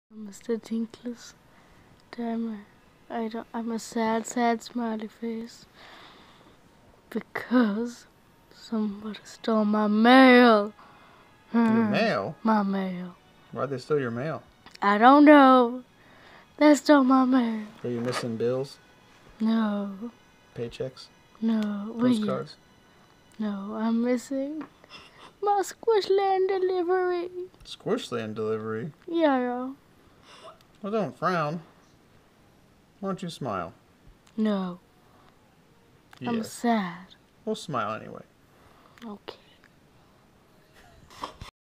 Mr. Dinkels, damn it. I'm a sad, sad smiley face. Because somebody stole my mail. Your mail? My mail. Why'd they steal your mail? I don't know. They stole my mail. Are you missing bills? No. Paychecks? No. Postcards? No, I'm missing my Squishland delivery. Squishland delivery? Yeah. Well, don't frown. Why don't you smile? No. Yes. I'm sad. Well, smile anyway. Okay.